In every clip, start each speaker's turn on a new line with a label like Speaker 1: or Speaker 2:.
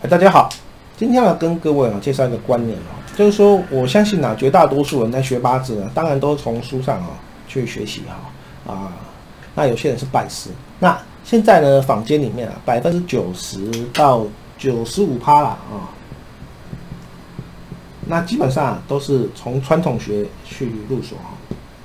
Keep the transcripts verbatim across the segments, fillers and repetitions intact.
Speaker 1: 大家好，今天要跟各位啊介绍一个观念啊，就是说我相信啊，绝大多数人在学八字呢，当然都从书上啊去学习哈啊，那有些人是拜师，那现在呢坊间里面啊，百分之九十到九十五趴啦啊，那基本上、啊、都是从传统学去入手哈。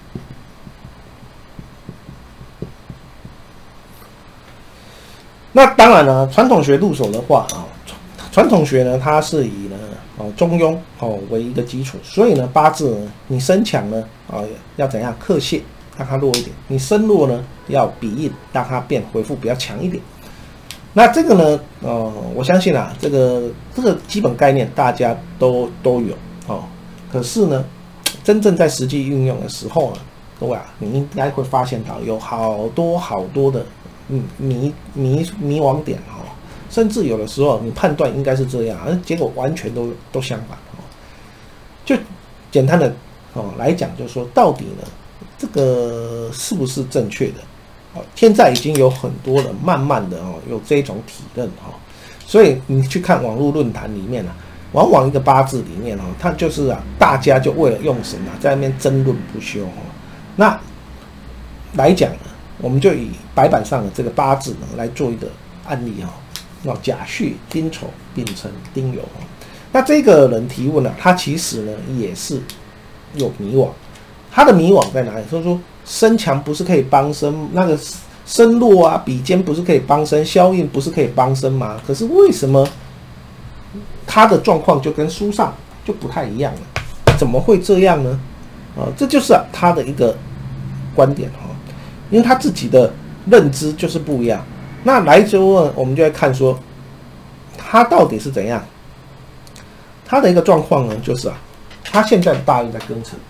Speaker 1: 那当然呢，传统学入手的话啊，传统学呢，它是以呢哦中庸哦为一个基础，所以呢八字呢，你身强呢啊、哦、要怎样克泄，让它弱一点；你身弱呢要比印，让它变回复比较强一点。那这个呢，呃，我相信啊，这个这个基本概念大家都都有哦。可是呢，真正在实际运用的时候呢，各位啊，你应该会发现到有好多好多的。嗯，迷迷迷惘点哈、哦，甚至有的时候你判断应该是这样，而结果完全都都相反哦。就简单的哦来讲，就是说到底呢，这个是不是正确的？哦，现在已经有很多人慢慢的哦有这种体认哈、哦，所以你去看网络论坛里面啊，往往一个八字里面哦，它就是啊，大家就为了用神啊，在那边争论不休哦。那来讲呢？我们就以白板上的这个八字呢来做一个案例哈、哦，甲戌、丁丑、丙辰、丁酉。那这个人提问呢、啊，他其实呢也是有迷惘，他的迷惘在哪里？就是说身强不是可以帮身，那个身弱啊，比肩不是可以帮身，消印不是可以帮身吗？可是为什么他的状况就跟书上就不太一样了？怎么会这样呢？啊，这就是、啊、他的一个观点哈。因为他自己的认知就是不一样，那来之后呢，我们就来看说，他到底是怎样？他的一个状况呢，就是啊，他现在的大运在庚辰，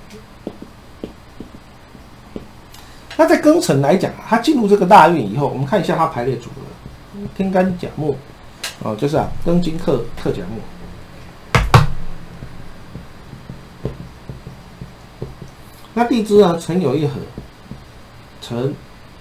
Speaker 1: 那在庚辰来讲啊，他进入这个大运以后，我们看一下他排列组合，天干甲木，哦，就是啊，庚金克克甲木，那地支呢，辰酉一合。辰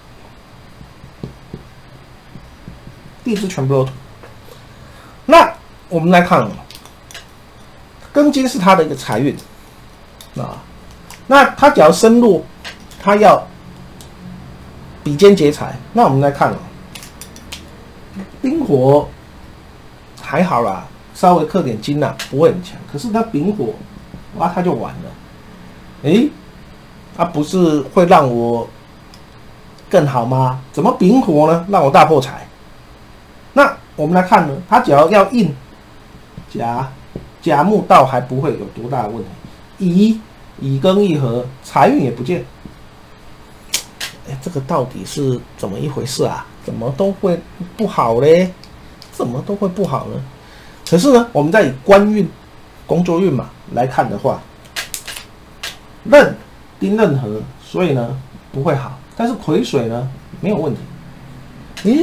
Speaker 1: 地支全部都土，那我们来看哦，庚金是他的一个财运啊，那他只要身弱，他要比肩劫财，那我们来看哦，丁火还好啦，稍微克点金啦、啊，不会很强，可是他丙火，哇，他就完了，诶，他、啊、不是会让我更好吗？怎么丙火呢？让我大破财。那我们来看呢，他只要要印甲甲木，倒还不会有多大的问题。乙乙庚一合，财运也不见。哎，这个到底是怎么一回事啊？怎么都会不好嘞？怎么都会不好呢？可是呢，我们在以官运、工作运嘛来看的话，壬丁壬合，所以呢不会好。但是癸水呢没有问题，咦，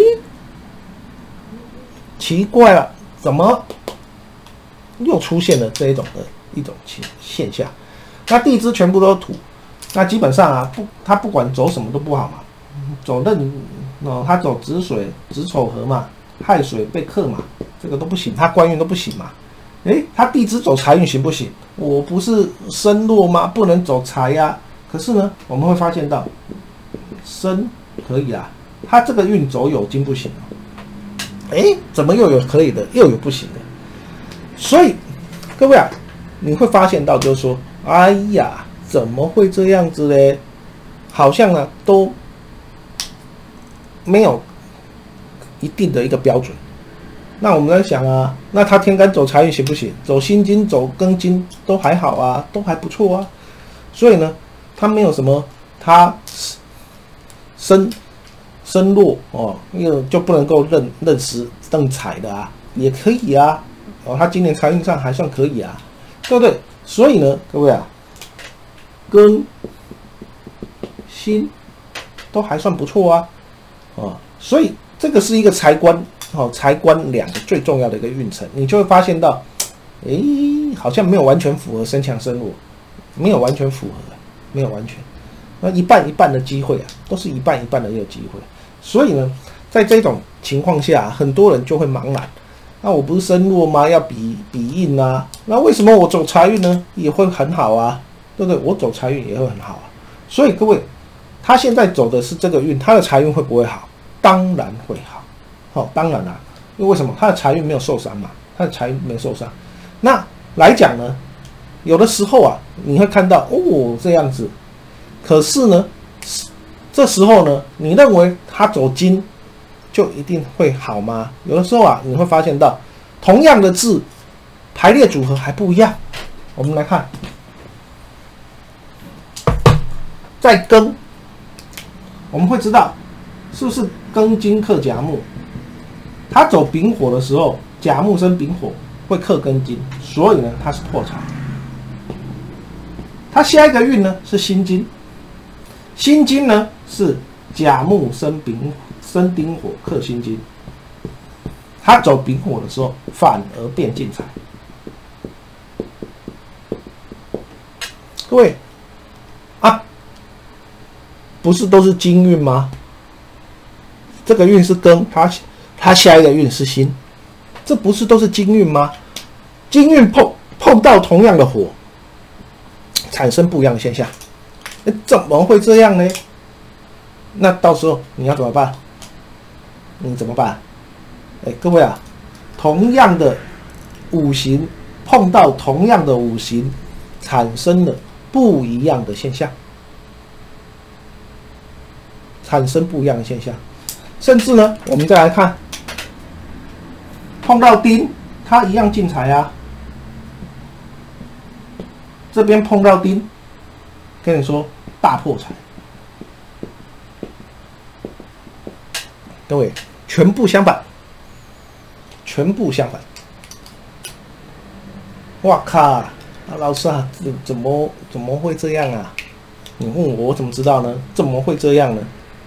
Speaker 1: 奇怪了，怎么又出现了这一种的一种现象？那地支全部都是土，那基本上啊，不，他不管走什么都不好嘛，走壬哦，他走子水、子丑合嘛，亥水被克嘛，这个都不行，他官运都不行嘛。诶，他地支走财运行不行？我不是身弱吗？不能走财呀、啊。可是呢，我们会发现到。身可以啊，他这个运走酉金不行哎、欸，怎么又有可以的，又有不行的？所以各位啊，你会发现到就是说，哎呀，怎么会这样子嘞？好像呢都没有一定的一个标准。那我们在想啊，那他天干走财运行不行？走辛金、走庚金都还好啊，都还不错啊。所以呢，他没有什么他。身身弱哦，那个就不能够认认识认财的啊，也可以啊，哦，他今年财运上还算可以啊，对不对？所以呢，各位啊，庚辛都还算不错啊，哦，所以这个是一个财官哦，财官两个最重要的一个运程，你就会发现到，诶，好像没有完全符合身强身弱，没有完全符合，没有完全。那一半一半的机会啊，都是一半一半的一个机会，所以呢，在这种情况下，很多人就会茫然， 那我不是身弱吗？要比比印啊。那为什么我走财运呢？也会很好啊，对不对？我走财运也会很好啊。所以各位，他现在走的是这个运，他的财运会不会好？当然会好。好、哦，当然啦、啊，因为为什么？他的财运没有受伤嘛，他的财运没有受伤。那来讲呢，有的时候啊，你会看到哦这样子，可是呢，这时候呢，你认为他走金就一定会好吗？有的时候啊，你会发现到同样的字排列组合还不一样。我们来看，在庚，我们会知道是不是庚金克甲木？他走丙火的时候，甲木生丙火会克庚金，所以呢，它是破财。他下一个运呢是辛金，辛金呢是甲木生丙生丁火克辛金，他走丙火的时候反而变进财。各位啊，不是都是金运吗？这个运是庚，他他下一个运是辛，这不是都是金运吗？金运碰碰到同样的火，产生不一样的现象，怎么会这样呢？那到时候你要怎么办？你怎么办？哎，各位啊，同样的五行碰到同样的五行，产生了不一样的现象，产生不一样的现象，甚至呢，我们再来看，碰到丁，它一样进财啊。这边碰到丁，跟你说大破财。各位，全部相反，全部相反。哇靠！啊，老师啊，怎怎么怎么会这样啊？你问我，我怎么知道呢？怎么会这样呢？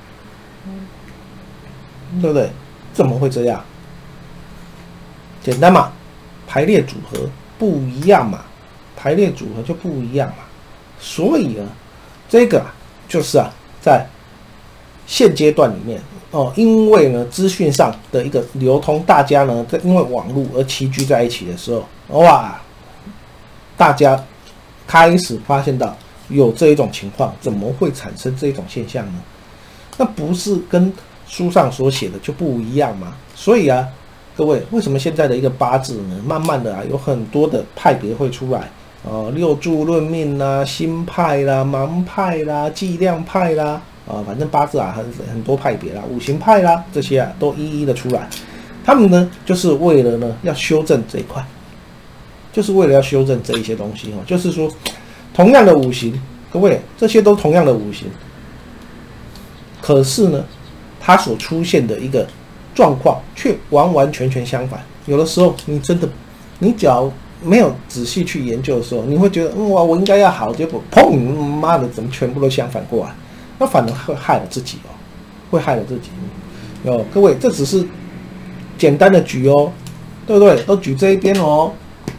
Speaker 1: 对不对？怎么会这样？简单嘛，排列组合不一样嘛。排列组合就不一样嘛，所以呢，这个啊，就是啊，在现阶段里面哦，因为呢资讯上的一个流通，大家呢在因为网络而齐聚在一起的时候，哇，大家开始发现到有这一种情况，怎么会产生这种现象呢？那不是跟书上所写的就不一样吗？所以啊，各位，为什么现在的一个八字呢，慢慢的啊，有很多的派别会出来？哦，六柱论命啦，新派啦，盲派啦，计量派啦，啊，反正八字啊很很多派别啦，五行派啦，这些啊都一一的出来。他们呢，就是为了呢要修正这一块，就是为了要修正这一些东西哦。就是说，同样的五行，各位，这些都同样的五行，可是呢，它所出现的一个状况却完完全全相反。有的时候，你真的，你只要没有仔细去研究的时候，你会觉得哇，我应该要好，结果砰，妈的，怎么全部都相反过来？那反而会害了自己哦，会害了自己。哦，各位，这只是简单的举哦，对不对？都举这一边哦，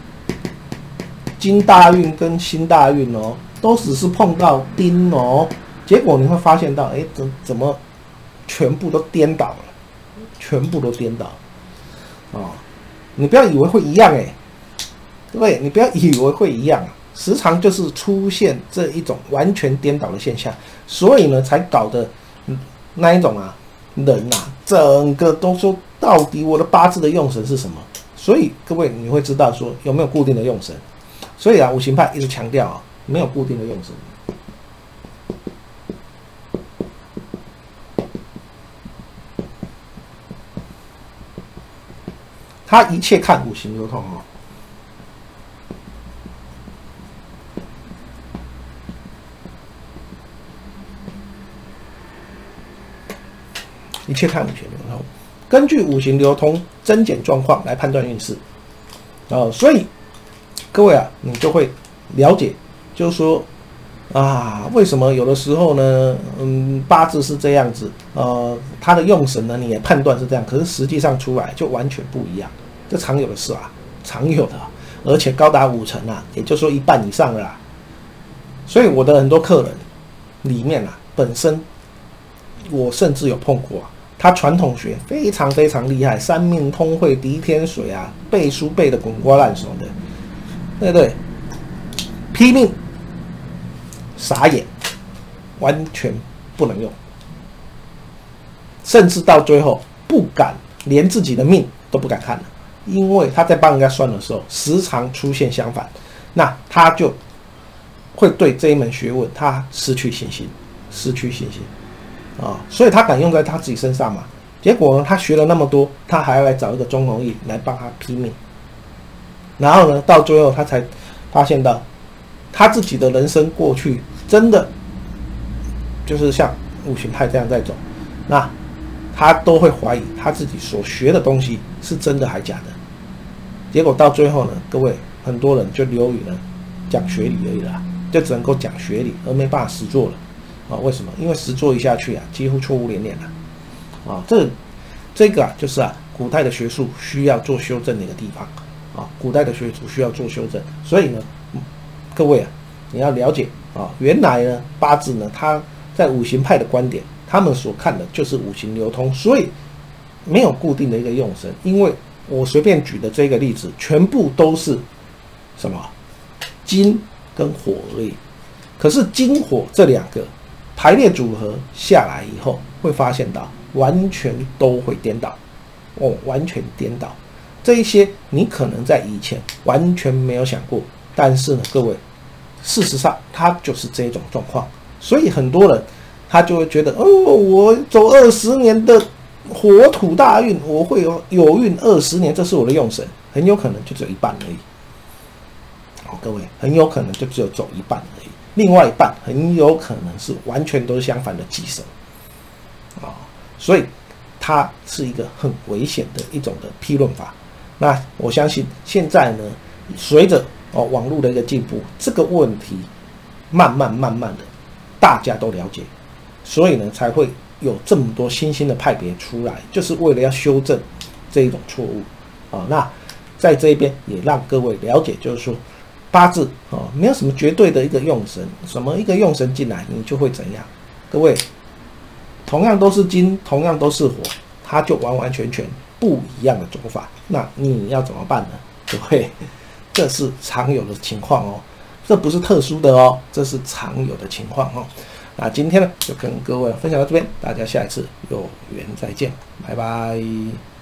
Speaker 1: 金大运跟辛大运哦，都只是碰到丁哦，结果你会发现到，哎，怎怎么全部都颠倒了？全部都颠倒了哦！你不要以为会一样哎。对不对？你不要以为会一样，时常就是出现这一种完全颠倒的现象，所以呢，才搞得那一种啊人啊，整个都说到底我的八字的用神是什么？所以各位你会知道说有没有固定的用神？所以啊，五行派一直强调啊，没有固定的用神。他一切看五行流通哦。一切看五行流通，根据五行流通增减状况来判断运势，哦，所以各位啊，你就会了解，就是说啊，为什么有的时候呢，嗯，八字是这样子，呃，它的用神呢，你也判断是这样，可是实际上出来就完全不一样，这常有的事啊，常有的，而且高达五成啊，也就是说一半以上了啦。所以我的很多客人里面啊，本身我甚至有碰过啊。 他传统学非常非常厉害，三命通会、狄天水啊，背书背的滚瓜烂熟的，对不对？拼命，傻眼，完全不能用，甚至到最后不敢连自己的命都不敢看了，因为他在帮人家算的时候，时常出现相反，那他就会对这一门学问他失去信心，失去信心啊、哦，所以他敢用在他自己身上嘛？结果呢，他学了那么多，他还要来找一个钟弘毅来帮他拼命，然后呢，到最后他才发现到他自己的人生过去真的就是像五行派这样在走，那他都会怀疑他自己所学的东西是真的还假的。结果到最后呢，各位很多人就流于呢讲学理而已啦，就只能够讲学理，而没办法实做了啊？为什么？因为实做一下去啊，几乎错误连连了啊！这这个啊，就是啊，古代的学术需要做修正的一个地方啊，古代的学术需要做修正，所以呢，嗯、各位啊，你要了解啊，原来呢八字呢，它在五行派的观点，他们所看的就是五行流通，所以没有固定的一个用神。因为我随便举的这个例子，全部都是什么金跟火而已。可是金火这两个排列组合下来以后，会发现到完全都会颠倒哦，完全颠倒。这一些你可能在以前完全没有想过，但是呢，各位，事实上它就是这种状况。所以很多人他就会觉得，哦，我走二十年的火土大运，我会有有运二十年，这是我的用神，很有可能就只有一半而已。好，各位，很有可能就只有走一半而已，另外一半很有可能是完全都是相反的忌神啊，所以它是一个很危险的一种的批论法。那我相信现在呢，随着哦网络的一个进步，这个问题慢慢慢慢的大家都了解，所以呢才会有这么多新兴的派别出来，就是为了要修正这一种错误啊。那在这边也让各位了解，就是说八字啊没有什么绝对的一个用神，什么一个用神进来你就会怎样。各位，同样都是金，同样都是火，它就完完全全不一样的走法。那你要怎么办呢？各位，这是常有的情况哦。这不是特殊的哦，这是常有的情况哦。那今天呢，就跟各位分享到这边，大家下一次有缘再见，拜拜。